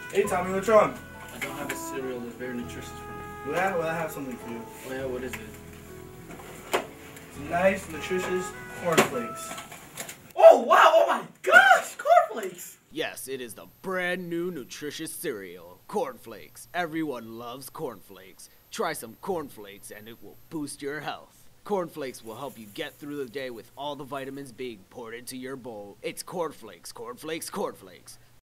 Hey Tommy, what's wrong? I don't have a cereal that's very nutritious for me. Well, I have something for you. Oh yeah, what is it? Some nice, nutritious cornflakes. Oh wow, oh my gosh, cornflakes! Yes, it is the brand new nutritious cereal, Cornflakes. Everyone loves cornflakes. Try some cornflakes and it will boost your health. Cornflakes will help you get through the day with all the vitamins being poured into your bowl. It's Cornflakes, Cornflakes, Cornflakes.